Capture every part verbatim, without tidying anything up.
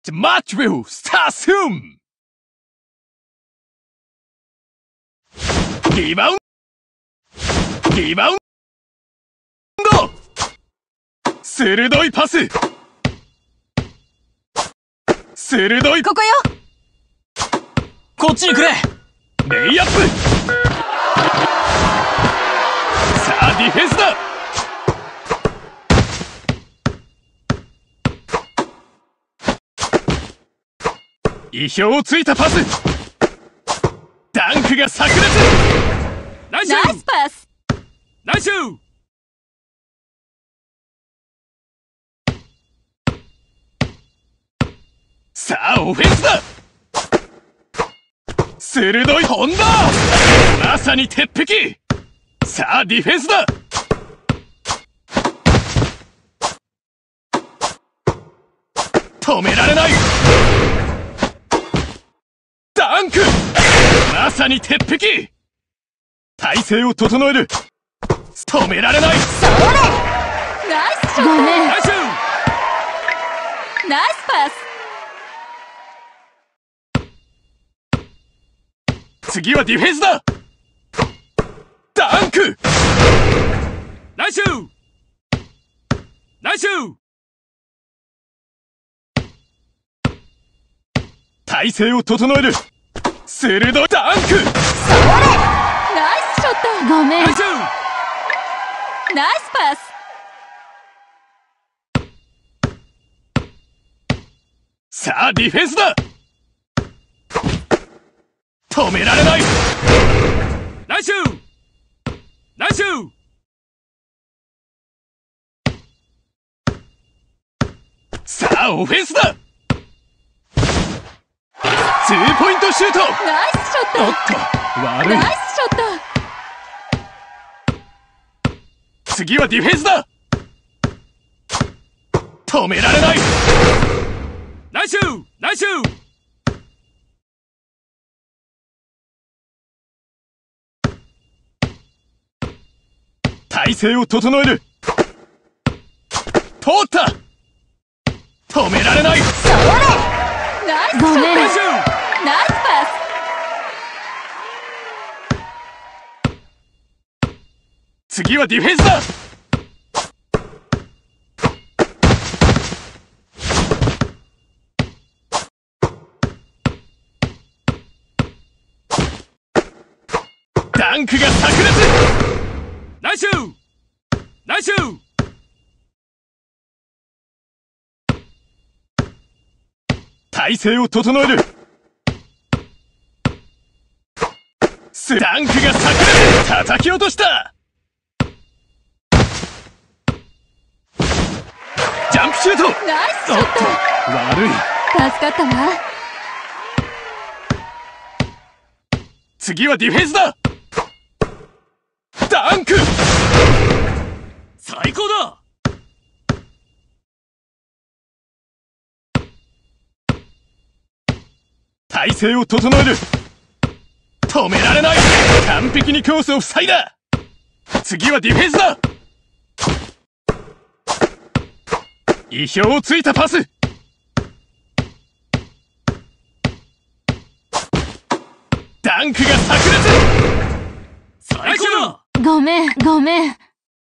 The match will start soon! リバウンドリバウンド鋭いパス鋭いここよこっちにくれレイアップさあディフェンスだ意表をついたパスダンクが炸裂ナイスナイスパスナイスさあオフェンスだ鋭い飛んだまさに鉄壁さあディフェンスだ止められないダンクまさに鉄壁体勢を整える止められないそれナイスショットごめんナイスナイスパス次はディフェンスだダンクナイスナイス体勢を整える鋭いダンクそれナイスショットごめんナイスナイスパスさあディフェンスだ止められないナイスナイスさあオフェンスだツーポイントシュートナイスショットおっと悪いナイスショット次はディフェンスだ止められないナイスナイス体勢を整える通った止められないそれナイスショットナイスナイスパス次はディフェンスだダンクが炸裂ナイスナイス体勢を整えるスダンクが炸裂叩き落としたジャンプシュートナイスショット悪い助かったわ次はディフェンスだダンク最高だ体勢を整える止められない完璧にコースを塞いだ次はディフェンスだ意表をついたパスダンクが炸裂最高だごめんごめん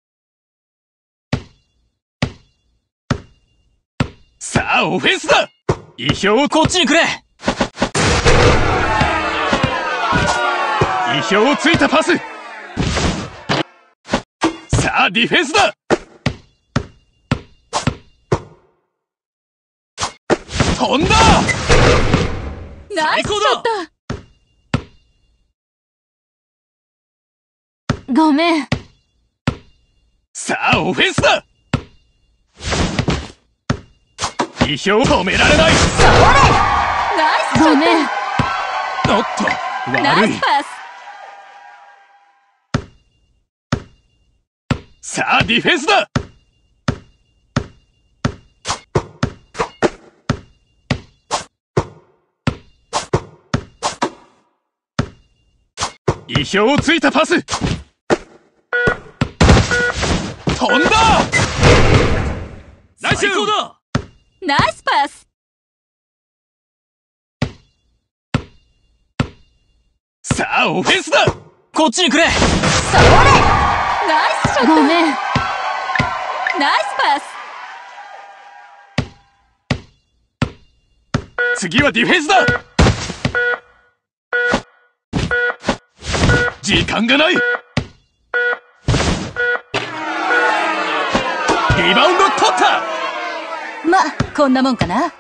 さあオフェンスだ意表をこっちにくれ意表をついたパスさあディフェンスだ飛んだナイスショットごめんさあオフェンスだ意表を止められないそれナイスショットごめんおっとナ悪いイスパスさあディフェンスだ意表をついたパス飛んだナイスナイスパスさあ、オフェンスだ。 こっちにくれ。 それ。ナイスショット。ごめん。ナイスパス。次はディフェンスだ。時間がない。リバウンド取った。 ま、こんなもんかな。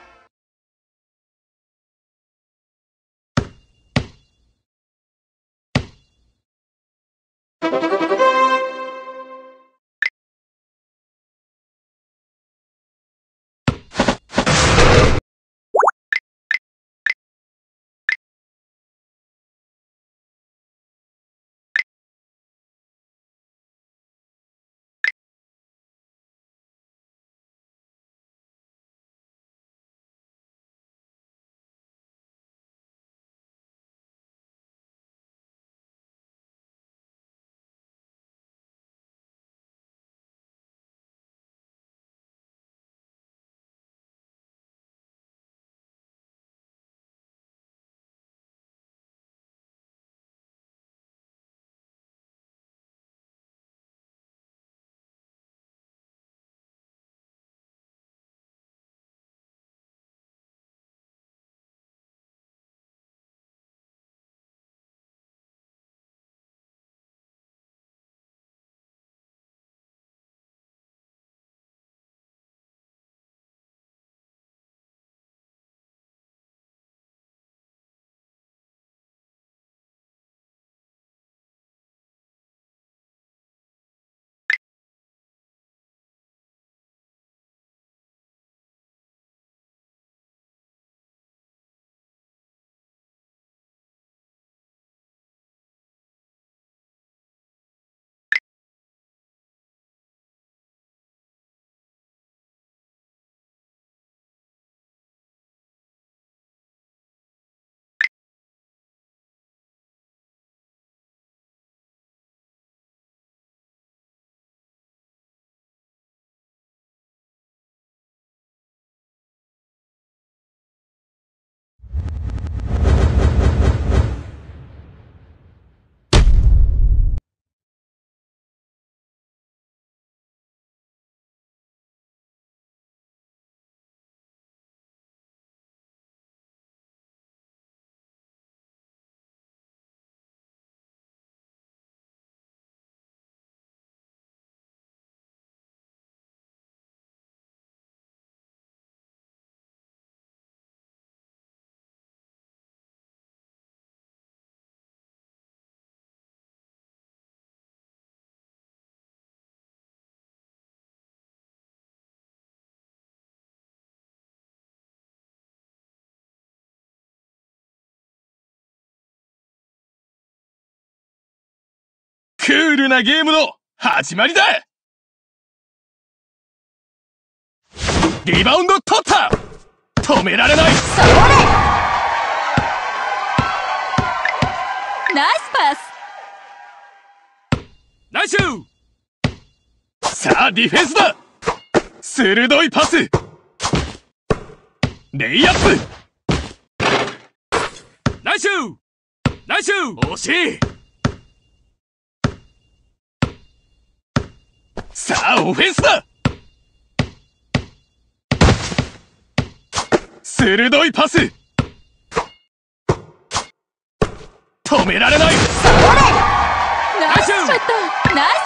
クールなゲームの始まりだ。リバウンド取った。止められない。 それ。ナイスパス。 ナイス。さあディフェンスだ。鋭いパス。レイアップ。ナイスナイス。惜しい。さあオフェンスだ。鋭いパス。止められない。 それ。ナイスショット。ナイス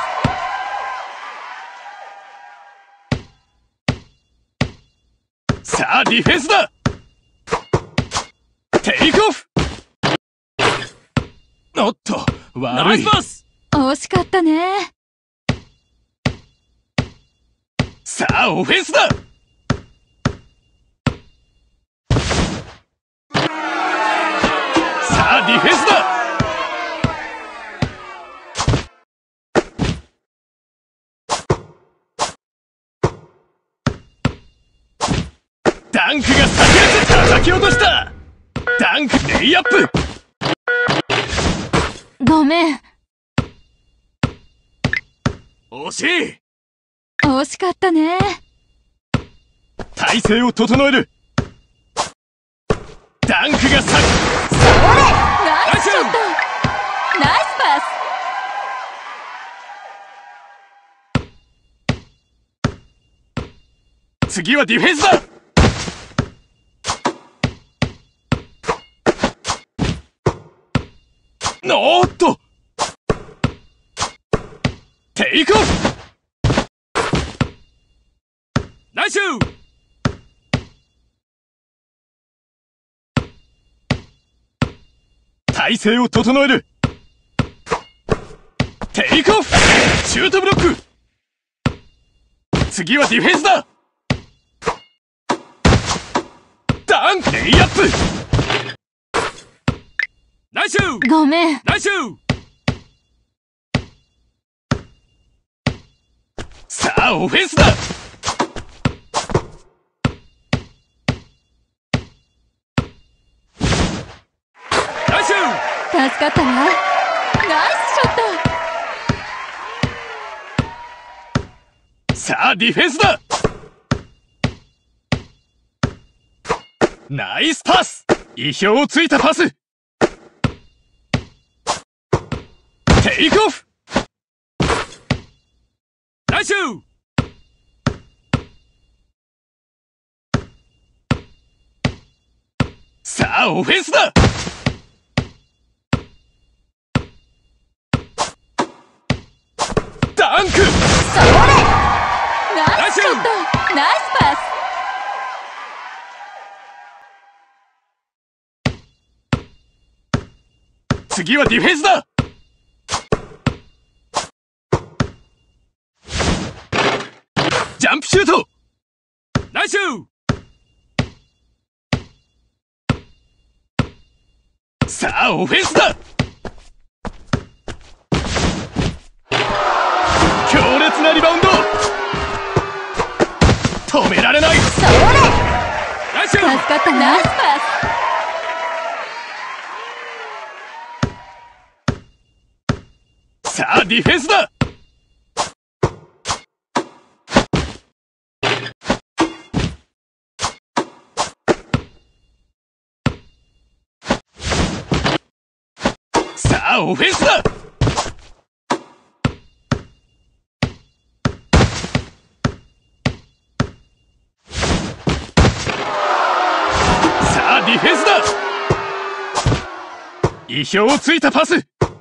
パス。さあディフェンスだ。テイクオフ。おっと悪い。ナイスパス。 惜しかったね。 さあオフェンスだ。さあディフェンスだ。ダンクが炸裂。叩き落とした。ダンクレイアップ。 ごめん。 惜しい。 惜しかったね。 体勢を整える。ダンクがさ。 それ。ナイスショット。 次はディフェンスだ。おーっと、テイクオフ。ナイス。体勢を整える。テイクオフ。シュートブロック。次はディフェンスだ。ダンク。レイアップ。ナイス。 ごめん。 ナイス。さあオフェンスだ。ナイス。 助かったわ。ナイスショット。 さあディフェンスだ。ナイスパス。意表をついたパス。テイクオフ。ナイス。さあオフェンスだ。ダンク。 それ。ナイスショット。ナイスパス。次はディフェンスだ。ジャンプシュート。ナイス。さあオフェンスだ。強烈なリバウンド。止められない。 それ。 ナイス。 助かった。ナイスパス。さあディフェンスだ。さあオフェンスだ。さあディフェンスだ。意表をついたパス。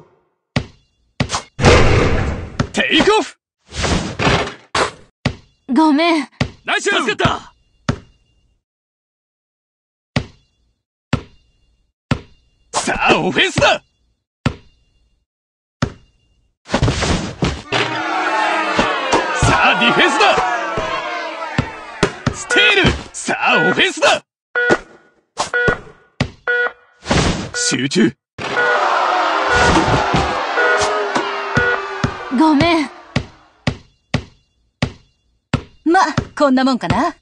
テイクオフ。 ス。ごめん。 ナイス。助かった。さあオフェンスだ。さあディフェンスだ。ステール。さあオフェンスだ。集中。 ごめん。ま、こんなもんかな。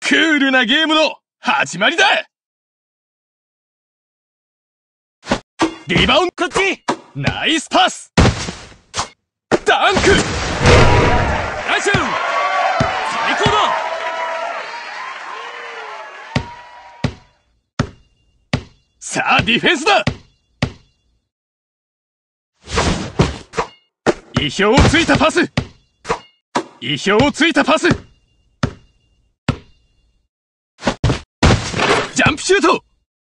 クールなゲームの始まりだ。リバウンド、こっち。ナイスパス。ダンク。ナイス。最高だ。さあディフェンスだ。意表をついたパス。意表をついたパス。ジャンプシュート。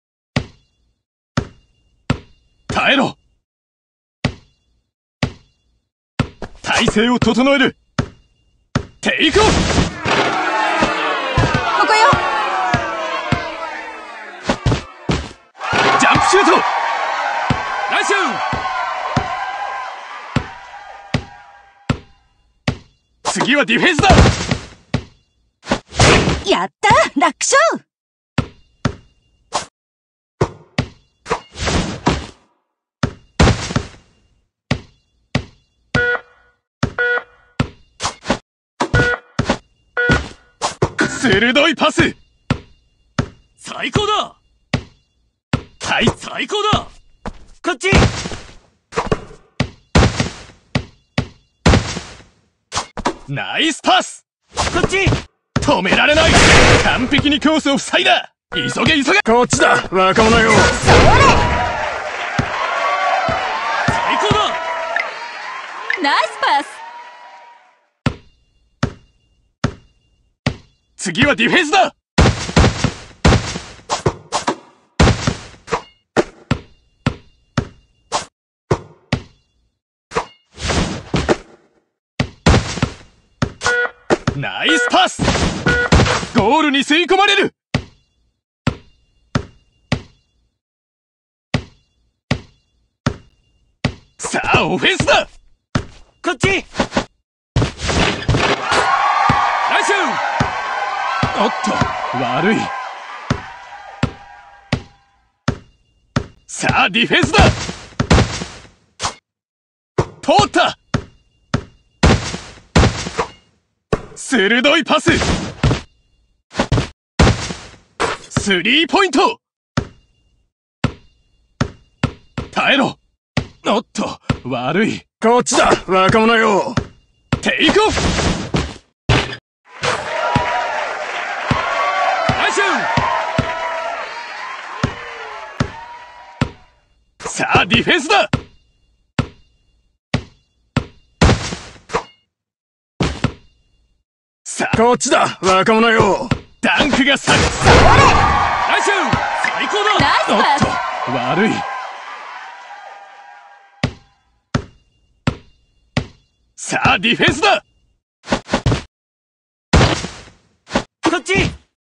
耐えろ。体勢を整える。テイクオフ。 ここよ。 ジャンプシュート。ナイス。次はディフェンスだ。 やった楽勝。 鋭いパス。最高だ。はい、最高だ。こっち。ナイスパス。こっち。止められない。完璧にコースを塞いだ。急げ急げ。こっちだ、若者よ。それ。最高だ。 ナイスパス。 次はディフェンスだ。ナイスパス。ゴールに吸い込まれる。さあオフェンスだ。こっち。ナイス。おっと悪い。さあディフェンスだ。通った。鋭いパス。スリーポイント。耐えろ。おっと悪い。こっちだ若者よ。テイクオフ。ナイス。さあディフェンスだ。さあこっちだ若者よ。ダンクがさ。それ。ナイス。最高だ。 ナイスパス。 おっと悪い。さあディフェンスだ。こっち。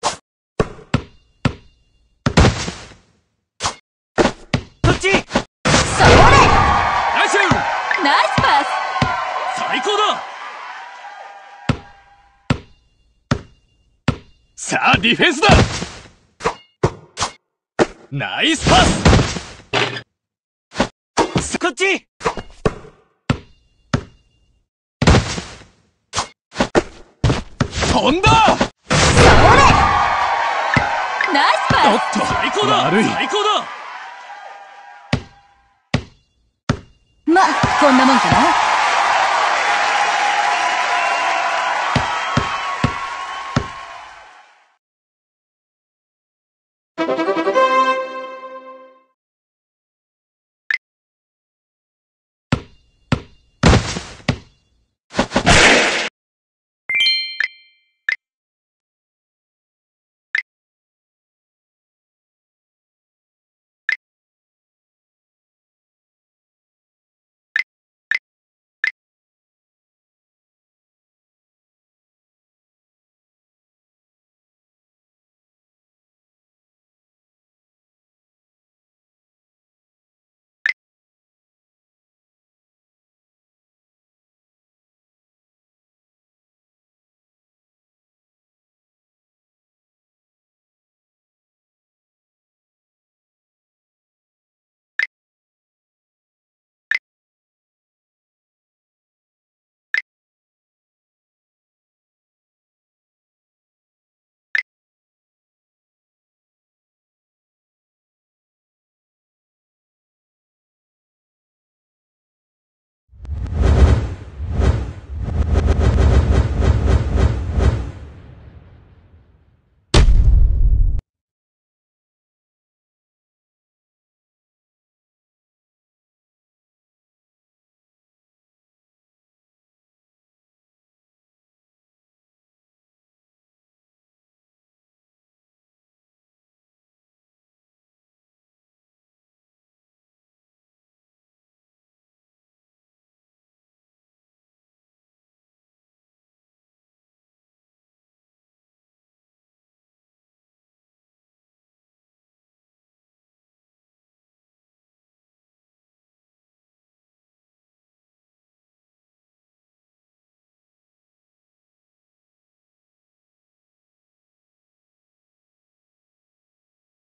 こっち。それ。ナイス。 ナイスパス。 最高だ。さあディフェンスだ。ナイスパス。こっち。飛んだ。それ。 ナイスパス。 おっと最高だ。悪い。最高だ。 ま、こんなもんかな。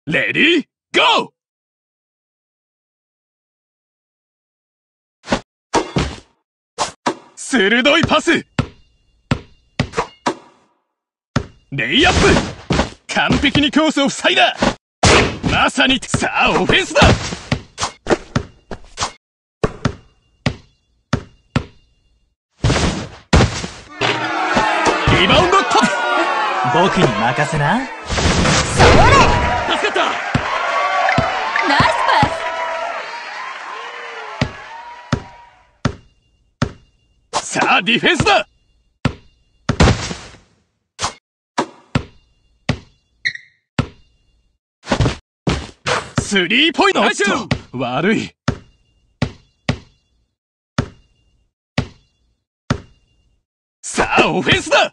レディーゴー。鋭いパス。レイアップ。完璧にコースを塞いだ。まさに、さあオフェンスだ。リバウンドトップ。 僕に任せな。 それ。 助かった。 ナイスパス。 さあディフェンスだ。スリーポイント。悪い。さあオフェンスだ。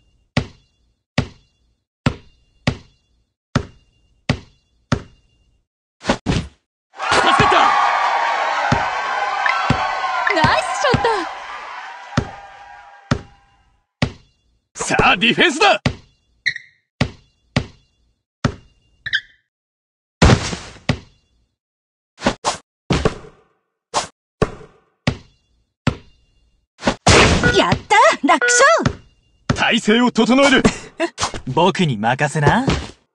助かった。 ナイスショット。 さあディフェンスだ。 やった楽勝。 体勢を整える。 僕に任せな。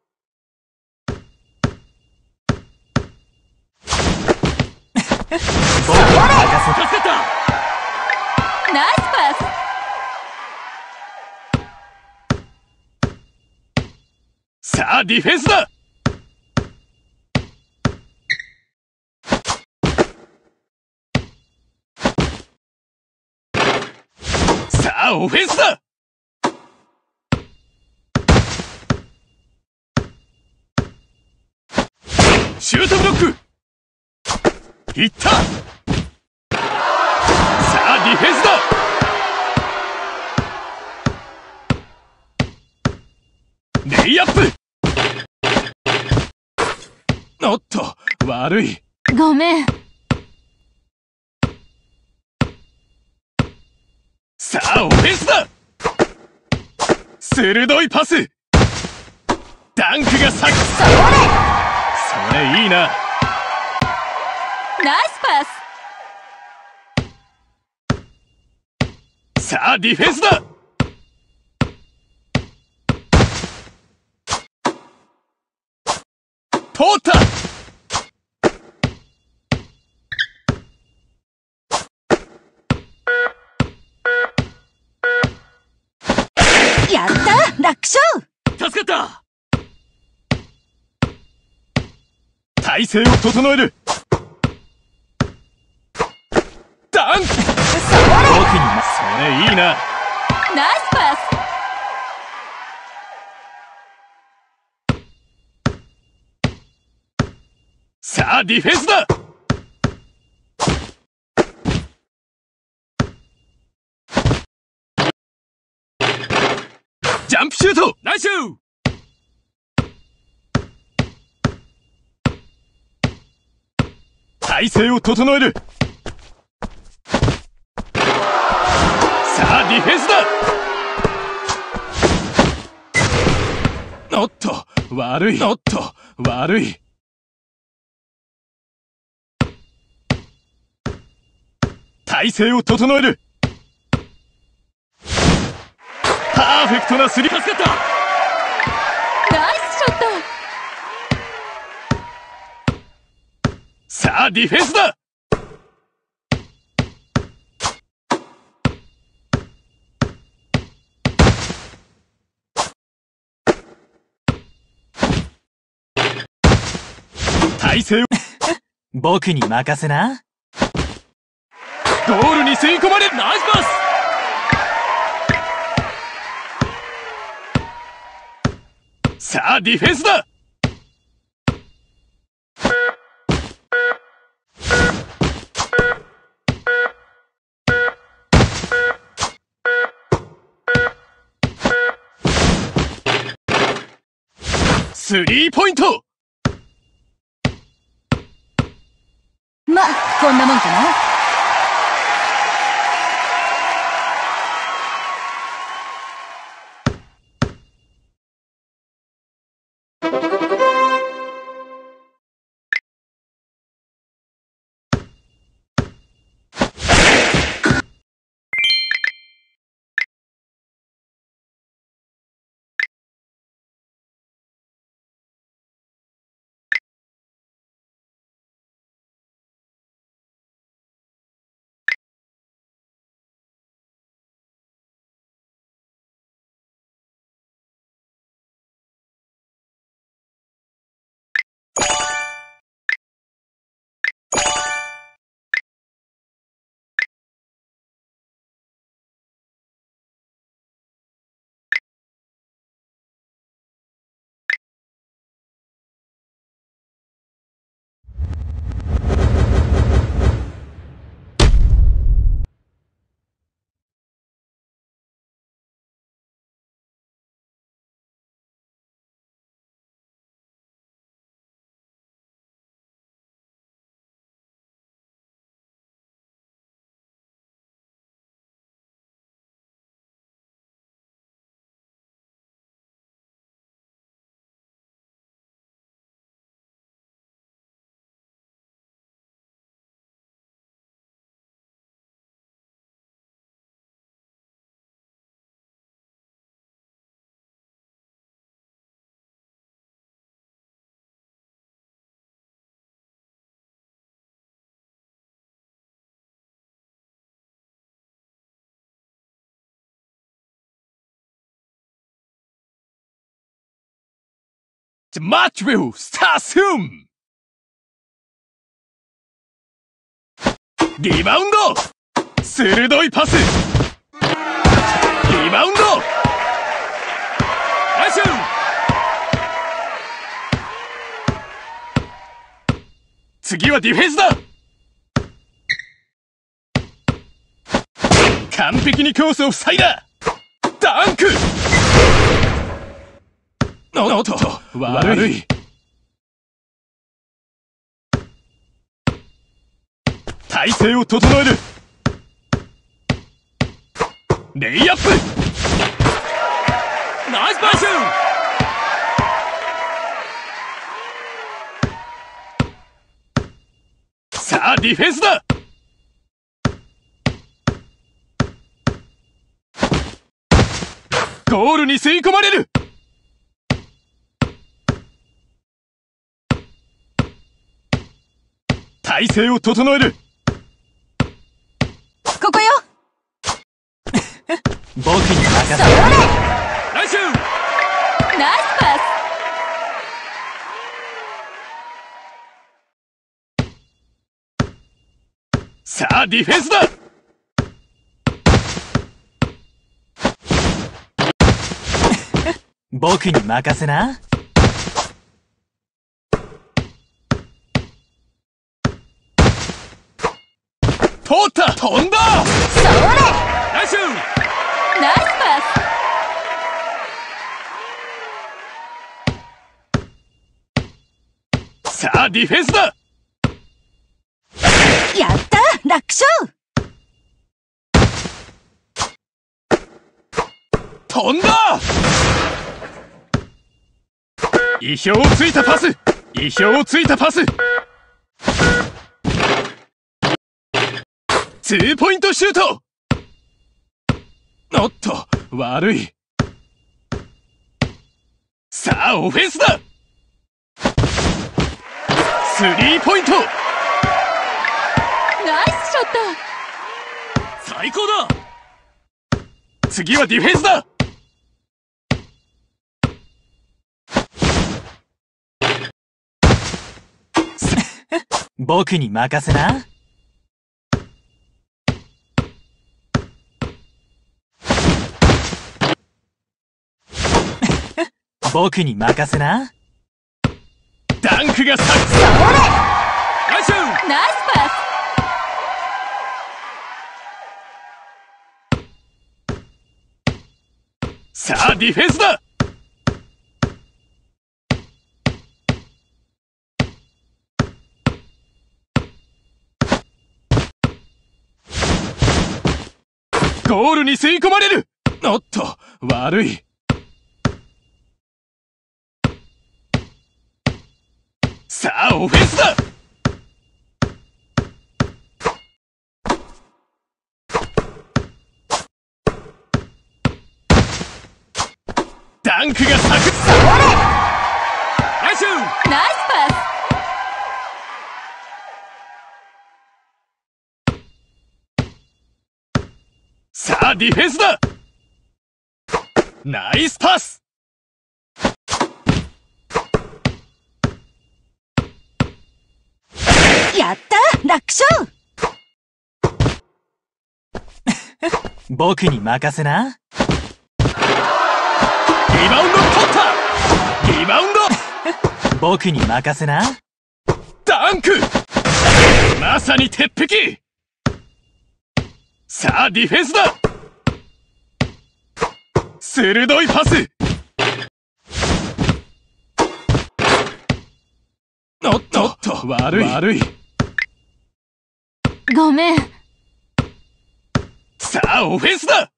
僕に任せ。 助かった。 ナイスパス。 さあディフェンスだ。さあオフェンスだ。シュートブロック。いった。さあディフェンスだ。レイアップ。おっと悪い。 ごめん。 さあオフェンスだ。鋭いパス。ダンクが咲く。 それ。 それいいな。 ナイスパス。 さあディフェンスだ。通った。 やった楽勝。 助かった。体勢を整える。ダンク。 僕に任それいいな。 ナイスパス。さあディフェンスだ。ジャンプシュート。ナイス。体勢を整える。さあディフェンスだ。おっと悪い。おっと悪い。体勢を整える。パーフェクトなスリー。助かった。 ナイスショット。 さあディフェンスだ。体勢を。 僕に任せな。 ゴールに吸い込まれる。ナイスパス。さあディフェンスだ。スリーポイント。 ま、こんなもんかな。 The match will start soon! リバウンド鋭いパスリバウンドラッシュ次はディフェンスだ完璧にコースを塞いだダンクおっと悪い体勢を整えるレイアップナイスパスさあディフェンスだゴールに吸い込まれる体勢を整えるここよ僕に任せそれナイスナイスパスさあディフェンスだ僕に任せな通った飛んだスそれナイスナイスパスさあディフェンスだパスやった楽勝飛んだ意表をついたパス意表をついたパスツーポイントシュートおっと悪いさあオフェンスだスリーポイントナイスショット最高だ次はディフェンスだ僕に任せな僕に任せなダンクがさそれナイスナイスパスさあディフェンスだゴールに吸い込まれるおっと悪いさあオフェンスだダンクが炸裂それナイスナイスパスさあディフェンスだナイスパススやった楽勝僕に任せなリバウンド取ったリバウンド僕に任せなダンクまさに鉄壁さあディフェンスだ鋭いパスおっと悪い悪いごめんさあオフェンスだ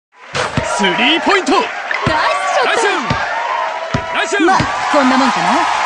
スリーポイントナイスショッナイスナイストまあこんなもんかな